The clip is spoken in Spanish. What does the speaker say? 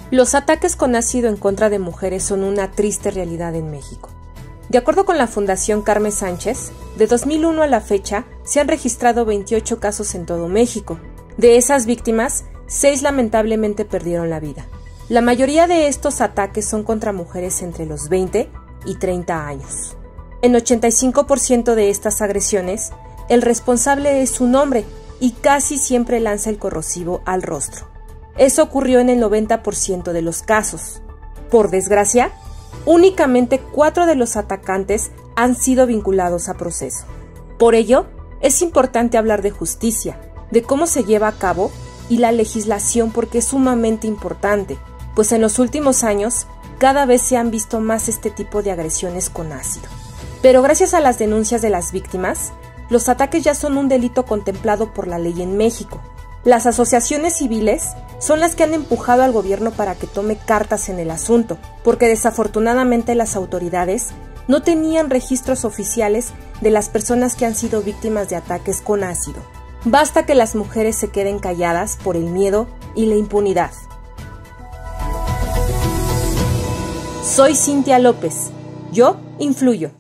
Los ataques con ácido en contra de mujeres son una triste realidad en México. De acuerdo con la Fundación Carmen Sánchez, de 2001 a la fecha se han registrado 28 casos en todo México. De esas víctimas, 6 lamentablemente perdieron la vida. La mayoría de estos ataques son contra mujeres entre los 20 y 30 años. En 85% de estas agresiones, el responsable es un hombre y casi siempre lanza el corrosivo al rostro. Eso ocurrió en el 90% de los casos. Por desgracia, únicamente 4 de los atacantes han sido vinculados a proceso. Por ello, es importante hablar de justicia, de cómo se lleva a cabo y la legislación, porque es sumamente importante, pues en los últimos años cada vez se han visto más este tipo de agresiones con ácido. Pero gracias a las denuncias de las víctimas, los ataques ya son un delito contemplado por la ley en México. Las asociaciones civiles son las que han empujado al gobierno para que tome cartas en el asunto, porque desafortunadamente las autoridades no tenían registros oficiales de las personas que han sido víctimas de ataques con ácido. Basta que las mujeres se queden calladas por el miedo y la impunidad. Soy Cintia López. Yo influyo.